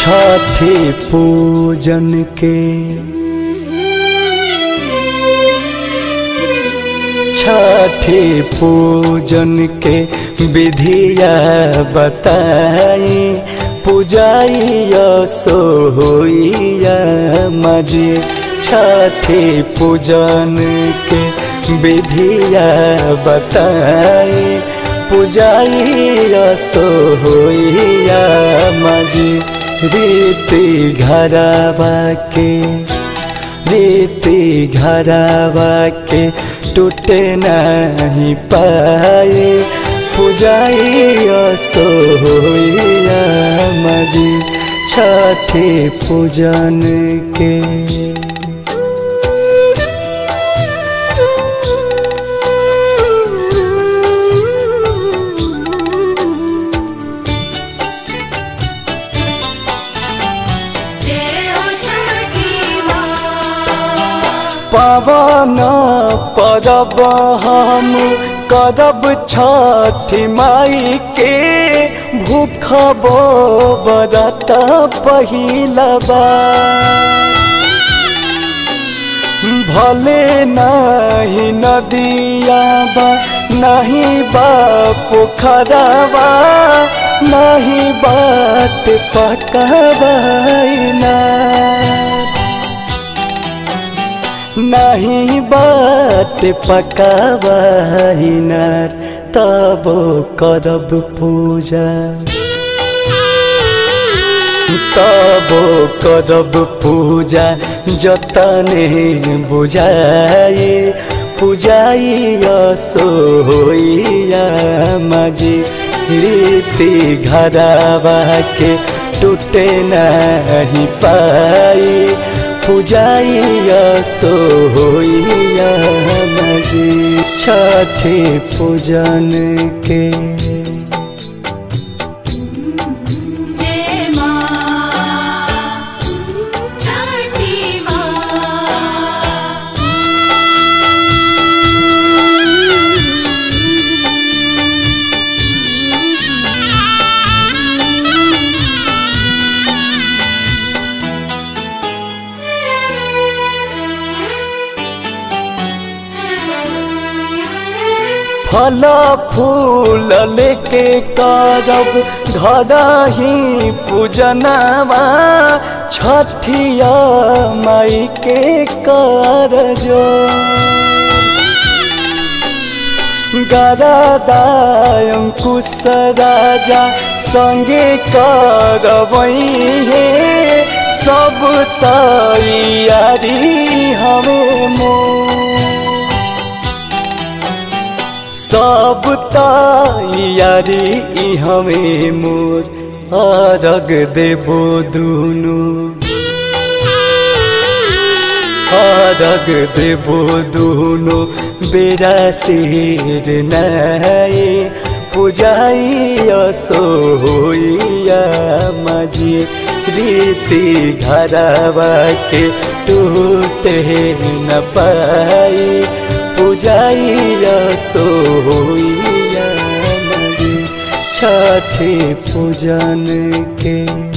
छठी पूजन के छठी पूजन के विधिया बताई पूजाइया सोइया मजी छठी पूजन के विधिया बताई पूजाइया सोइया मजी रीति घरावा के टूटे नहीं पाए पूजाइया सोइया मजी छठी पूजन के पावन परब हम करब छठी माई के भूखबो बरत पहिला बार भले नहीं नदिया बा नहीं बा पोखरवा नहीं बाट पकवाइना नहीं बाट पकावाइनार तबो करब पूजा जतने बुझाए पूजाइया सोइया मजी रीति घरावा के टूटे नहीं पाई पूजाइया सोइया मजी छठी पूजन के फल फूल लेके करब घर ही पूजनवा छठिया माई के करजो गरदाय अंकुश राजा संगे करबई हे सब तैयारी हमें सब तैयारी हमें मोर अर्घ देबो दुनो बेरा सिर नए पूजाइया सोइया मजी रीति घरावा के टूटे न पाई पूजाइया सोइया मजी छठी पूजन के।